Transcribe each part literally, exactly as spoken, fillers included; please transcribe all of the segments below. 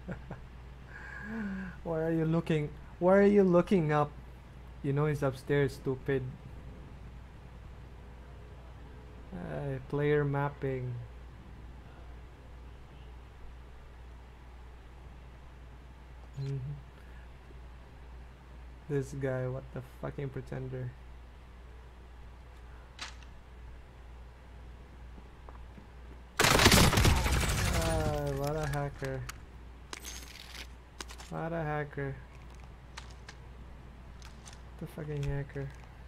Why are you looking? Why are you looking up? You know he's upstairs, stupid. Uh, player mapping. Mhm. This guy, what the fucking pretender. Ah, what a hacker. What a hacker. The fucking hacker.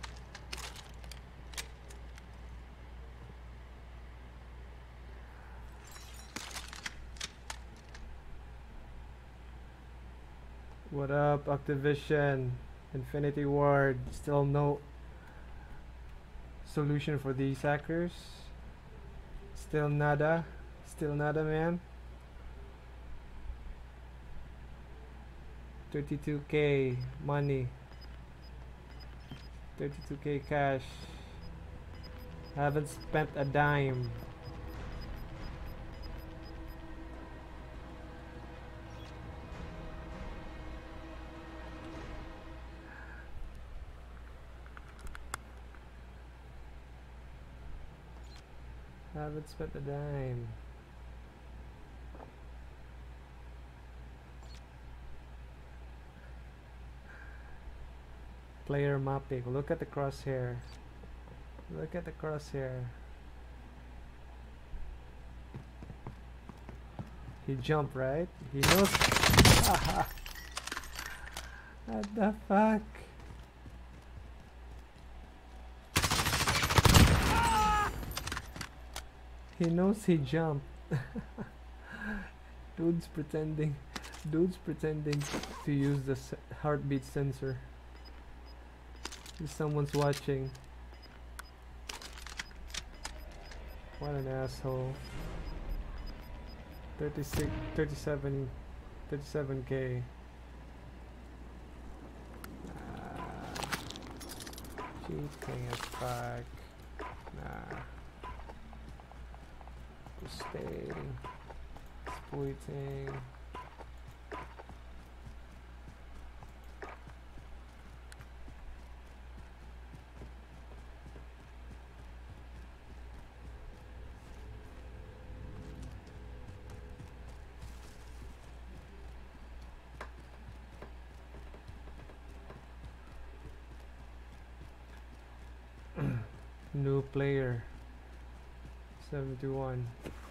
What up, Activision? Infinity Ward. Still no solution for these hackers. Still nada. Still nada, man. thirty-two K money. thirty-two K cash. Haven't spent a dime. Haven't spent a dime. Player mapping. Look at the crosshair. Look at the crosshair. He jumped, right? He knows. What the fuck? He knows he jumped. Dude's pretending. Dude's pretending to use the se heartbeat sensor. If someone's watching. What an asshole. thirty-six, thirty-seven, thirty-seven K. Nah. Cheating as fuck. Nah. Staying. Exploiting. New player. seventy-one.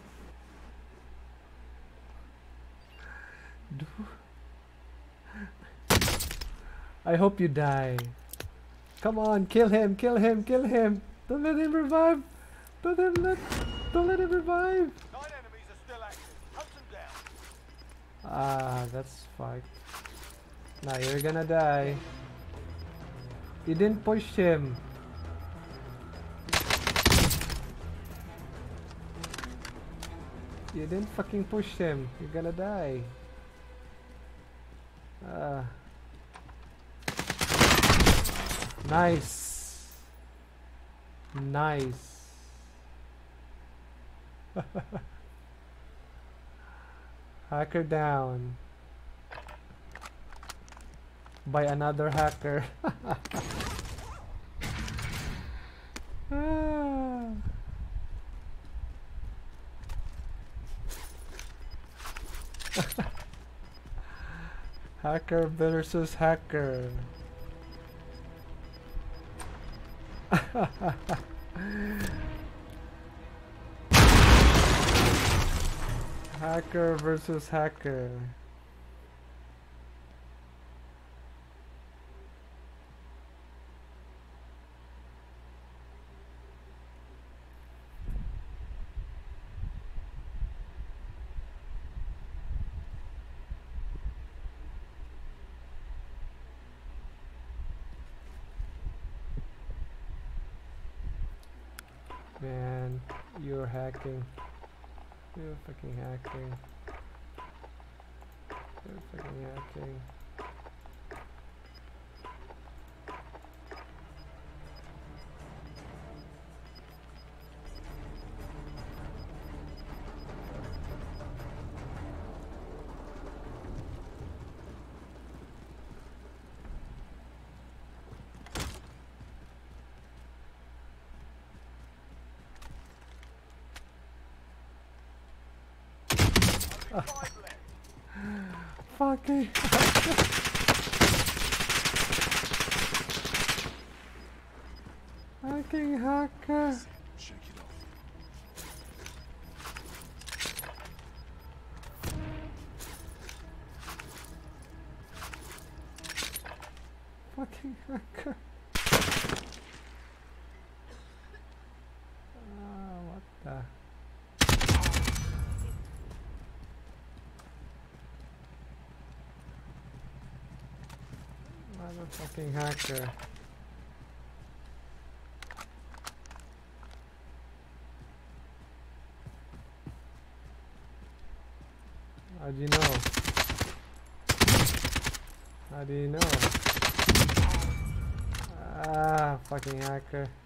I hope you die. Come on, kill him, kill him, kill him. Don't let him revive. Don't let him let don't let him revive. Nine enemies are still active. Hunt them down. Ah, that's fucked. Now you're gonna die. You didn't push him. You didn't fucking push him. You're gonna die. Ah. Nice. Nice. Hacker down. By another hacker. Ah. Hacker versus hacker. Hacker versus hacker. Man, you're hacking. You're fucking hacking. You're fucking hacking. Five left. Fucking fucking hacker. Shake it off. Fucking hacker. Ah, what the? Motherfucking hacker. How do you know? How do you know? Ah, fucking hacker.